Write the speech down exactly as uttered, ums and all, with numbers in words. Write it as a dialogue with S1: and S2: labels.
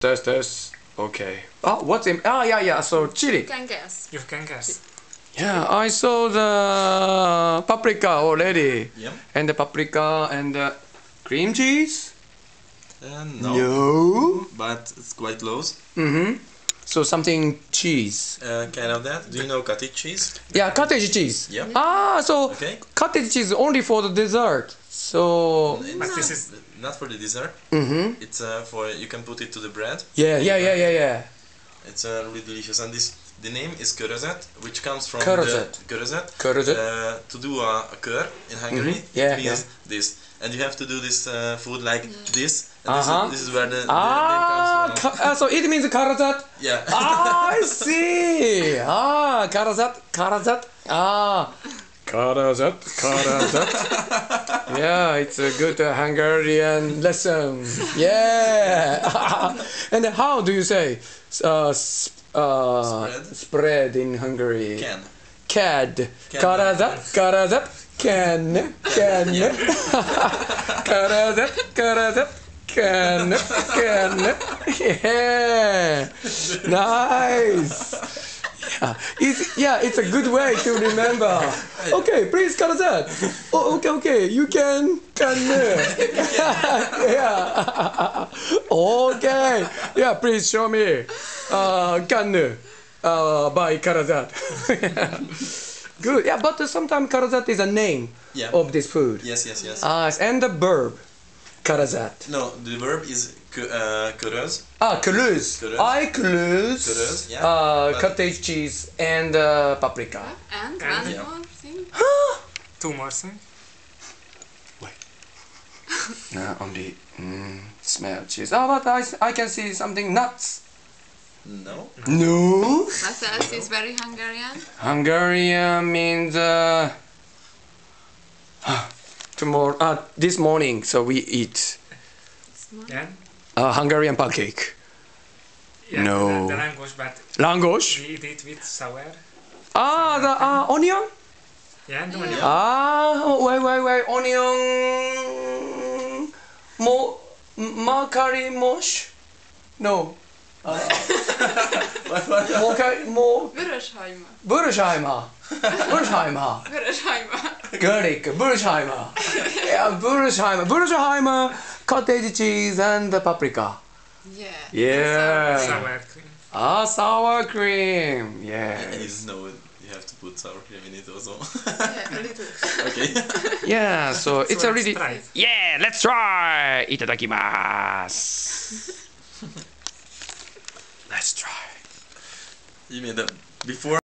S1: test, test. Okay. Oh, what's in? Ah, yeah, yeah. So chili.
S2: You can guess.
S3: You can guess.
S1: Yeah, I saw the paprika already.
S4: Yeah.
S1: And the paprika and the cream cheese.
S4: Uh, no.
S1: No.
S4: But it's quite close.
S1: Mm-hmm. So something cheese.
S4: Uh, kind of that. Do you know cottage cheese?
S1: Yeah, cottage cheese.
S4: Yeah.
S1: Ah, so
S4: Okay.
S1: cottage cheese only for the dessert. So.
S3: But this is
S4: not for the dessert.
S1: Mm-hmm.
S4: It's uh, for you can put it to the bread.
S1: Yeah, yeah, yeah, yeah, yeah.
S4: It's uh, really delicious, and this the name is körözet, which comes from
S1: Körözet.
S4: the körözet.
S1: Körözet.
S4: Uh, to do a, a kör in Hungary,
S1: Mhm. Yeah,
S4: it means this, and you have to do this uh, food like this. And
S1: Uh-huh.
S4: this, is, this is where the, the
S1: Ah,
S4: name comes from.
S1: ka- uh, so it means karazat.
S4: Yeah.
S1: Ah, I see. Ah, karazat, karazat. Ah, karazat, karazat. Yeah, it's a good uh, Hungarian lesson. Yeah. And how do you say uh, s- uh,
S4: Spread.
S1: spread in Hungary?
S4: Can.
S1: Cad.
S4: Can.
S1: Karazat, karazat. Can. Can. Karazat, karazat. Can. Can. Yeah. Nice. Yeah, it's, yeah, it's a good way to remember. Okay, please, Karazat. Oh, okay, okay, you can, can. Yeah. Okay. Yeah, please show me. Uh, can. Uh, by Karazat. Good. Yeah, but sometimes Karazat is a name
S4: Yeah.
S1: of this food.
S4: Yes, yes, yes.
S1: Ah, and the verb, Karazat.
S4: No, the verb is kö, uh, köröz.
S1: Ah, Kluz.
S4: Kluz.
S1: I Kluz.
S4: Kluz, yeah.
S1: Uh,
S4: But-
S1: cottage cheese and uh, paprika.
S2: And,
S3: And-
S2: one
S4: Yeah.
S2: more thing.
S3: two more things.
S1: No, only mm, smell cheese. Oh, but I, I can see something nuts.
S4: No.
S1: No.
S2: What else is very Hungarian?
S1: Hungarian means uh, tomorrow. Uh, this morning, so we eat
S3: Yeah.
S1: uh, Hungarian pancake.
S3: Yeah,
S1: No.
S3: The, the langos, but
S1: Langos.
S3: we eat it with sour.
S1: Ah, the uh, onion.
S3: Yeah, the
S2: Yeah.
S3: onion.
S1: Ah, wait, wait, wait. Onion. Mo, ma curry mosh. No. Uh, mo, curry- mo,
S2: Vöröshagyma.
S1: Bürschheimer. Bürschheimer.
S2: Vöröshagyma.
S1: Garlic. Bürschheimer. Yeah, Bürschheimer. Bürschheimer. Cottage cheese and the paprika.
S2: Yeah.
S1: Yeah.
S3: Sour cream.
S1: Ah, sour cream.
S4: I
S1: Yes.
S4: didn't know it. You have to put sour cream in it also.
S2: Yeah, a little.
S4: Okay.
S1: Yeah, so it's
S3: So
S1: a
S3: let's
S1: really.
S3: try.
S1: Yeah, let's try. Itadakimasu. Let's try.
S4: You mean that before